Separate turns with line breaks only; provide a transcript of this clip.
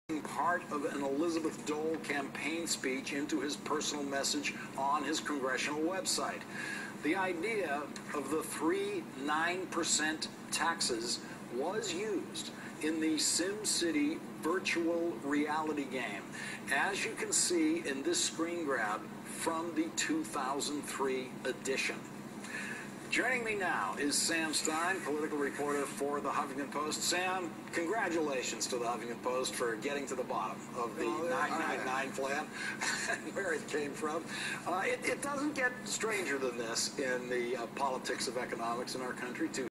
part of an Elizabeth Dole campaign speech into his personal message on his congressional website. The idea of the 9% taxes was used in the SimCity virtual reality game, as you can see in this screen grab from the 2003 edition. Joining me now is Sam Stein, political reporter for the Huffington Post. Sam, congratulations to the Huffington Post for getting to the bottom of the 999 plan and where it came from. It doesn't get stranger than this in the politics of economics in our country, too.